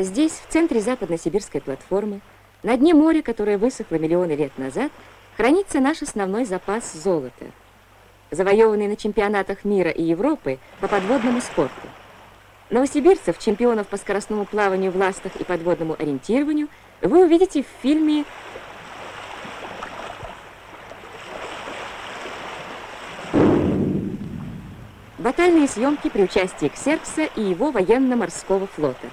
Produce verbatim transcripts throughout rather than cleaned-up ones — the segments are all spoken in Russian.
Здесь, в центре западно-сибирской платформы, на дне моря, которое высохло миллионы лет назад, хранится наш основной запас золота, завоеванный на чемпионатах мира и Европы по подводному спорту. Новосибирцев, чемпионов по скоростному плаванию в ластах и подводному ориентированию, вы увидите в фильме «Батальные съемки при участии Ксеркса и его военно-морского флота».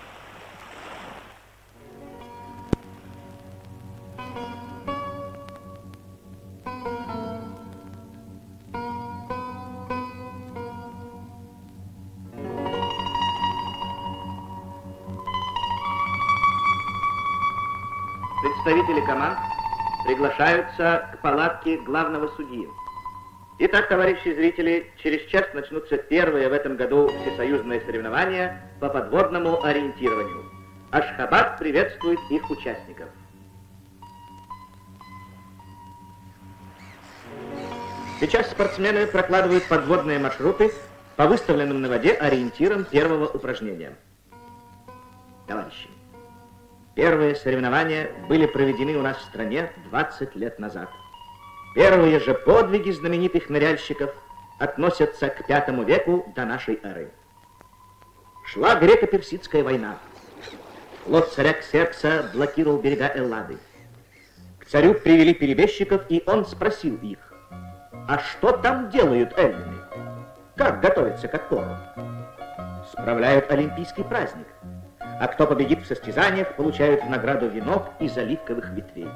Представители команд приглашаются к палатке главного судьи. Итак, товарищи зрители, через час начнутся первые в этом году всесоюзные соревнования по подводному ориентированию. Ашхабад приветствует их участников. Сейчас спортсмены прокладывают подводные маршруты по выставленным на воде ориентирам первого упражнения. Товарищи, первые соревнования были проведены у нас в стране двадцать лет назад. Первые же подвиги знаменитых ныряльщиков относятся к пятому веку до нашей эры. Шла греко-персидская война. Флот царя Ксеркса блокировал берега Эллады. К царю привели перебежчиков, и он спросил их: а что там делают эллины? Как готовятся к отпору? Справляют олимпийский праздник. А кто победит в состязаниях, получают в награду венок из оливковых ветвей.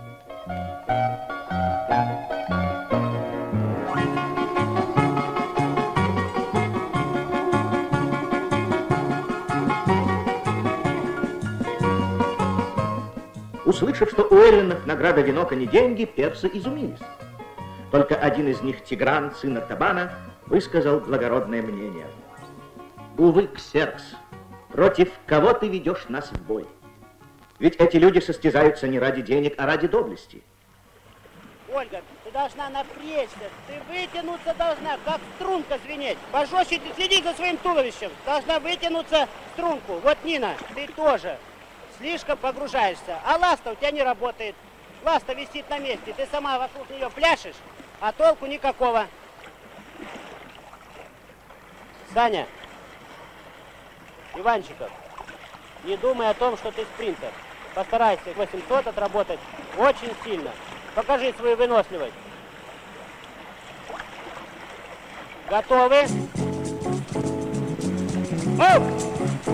Услышав, что у эллинов награда венок, а не деньги, персы изумились. Только один из них, Тигран, сын Артабана, высказал благородное мнение. Увы, Ксеркс, против кого ты ведешь нас в бой? Ведь эти люди состязаются не ради денег, а ради доблести. Ольга, ты должна напрячься, ты вытянуться должна, как струнка звенеть. Пожестче ты следи за своим туловищем. Должна вытянуться струнку. Вот, Нина, ты тоже слишком погружаешься. А ласта у тебя не работает. Ласта висит на месте, ты сама вокруг нее пляшешь, а толку никакого. Саня, Иванчиков, не думай о том, что ты спринтер. Постарайся восемьсот отработать очень сильно. Покажи свою выносливость. Готовы? Оп!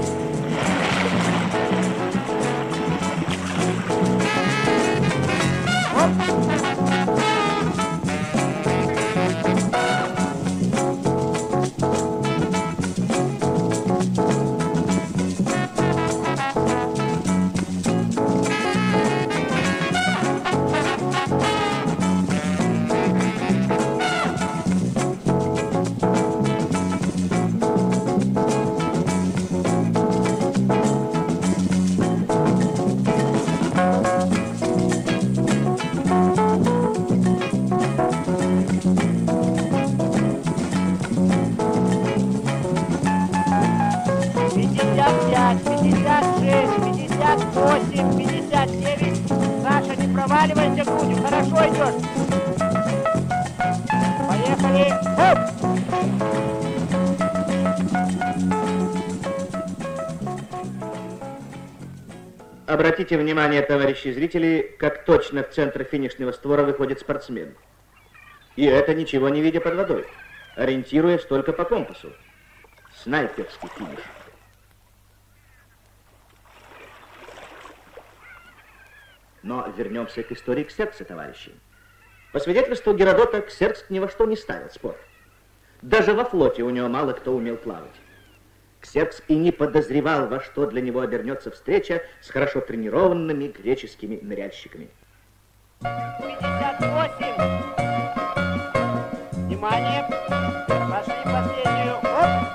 Проваливайся грудью, хорошо идешь. Поехали. Оп! Обратите внимание, товарищи зрители, как точно в центр финишного створа выходит спортсмен. И это ничего не видя под водой, ориентируясь только по компасу. Снайперский финиш. Но вернемся к истории Ксеркса, товарищи. По свидетельству Геродота, Ксеркс ни во что не ставил спор. Даже во флоте у него мало кто умел плавать. Ксеркс и не подозревал, во что для него обернется встреча с хорошо тренированными греческими ныряльщиками. пятьдесят восемь. Внимание. Пошли последнюю. Оп.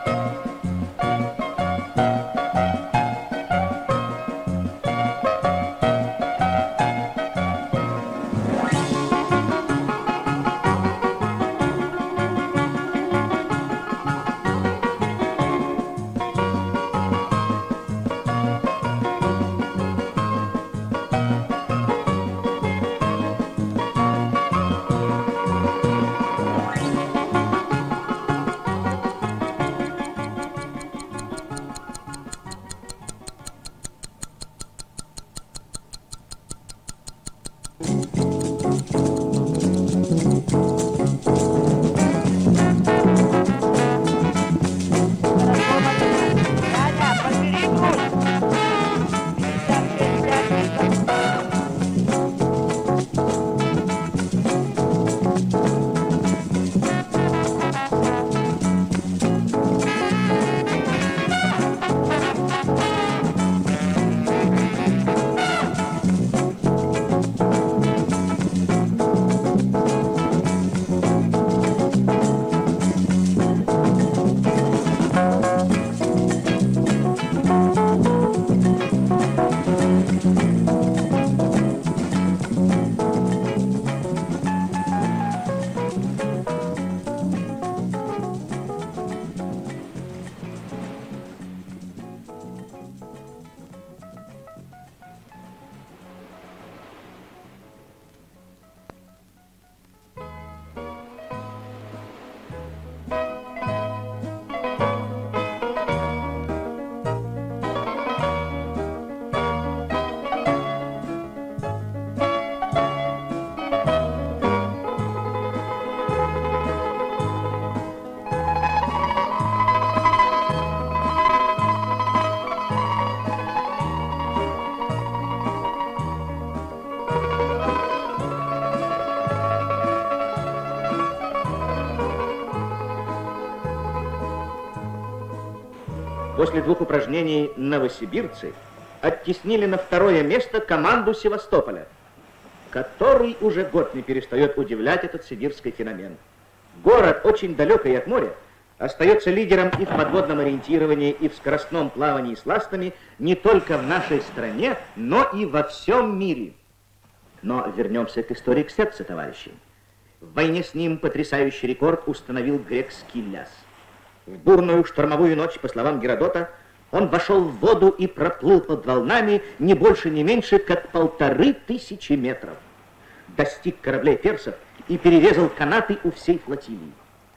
После двух упражнений новосибирцы оттеснили на второе место команду Севастополя, который уже год не перестает удивлять этот сибирский феномен. Город, очень далекий от моря, остается лидером и в подводном ориентировании, и в скоростном плавании с ластами не только в нашей стране, но и во всем мире. Но вернемся к истории Ксеркса, товарищи. В войне с ним потрясающий рекорд установил грек Скилляс. В бурную штормовую ночь, по словам Геродота, он вошел в воду и проплыл под волнами не больше, не меньше, как полторы тысячи метров. Достиг кораблей персов и перерезал канаты у всей флотилии.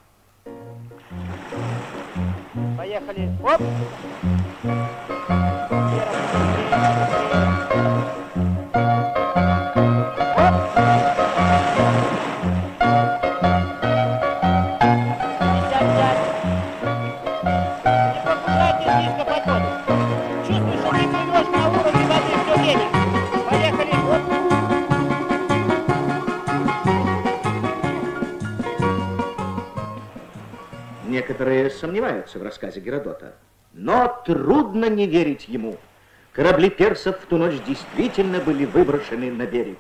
Поехали. Оп! Некоторые сомневаются в рассказе Геродота, но трудно не верить ему. Корабли персов в ту ночь действительно были выброшены на берег.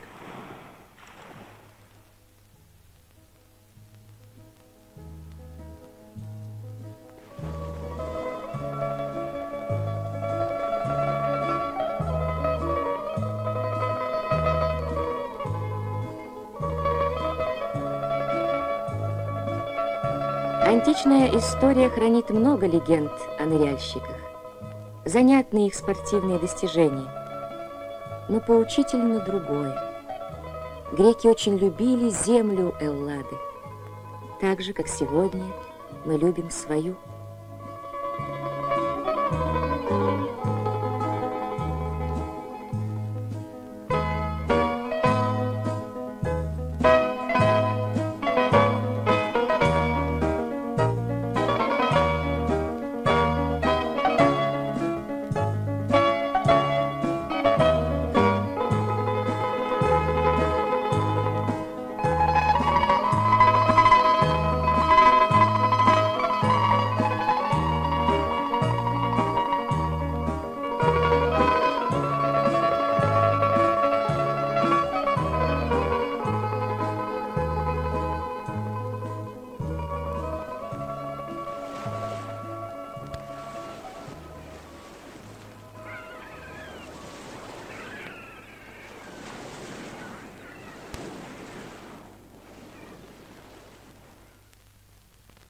Античная история хранит много легенд о ныряльщиках. Занятны их спортивные достижения, но поучительно другое. Греки очень любили землю Эллады, так же, как сегодня мы любим свою.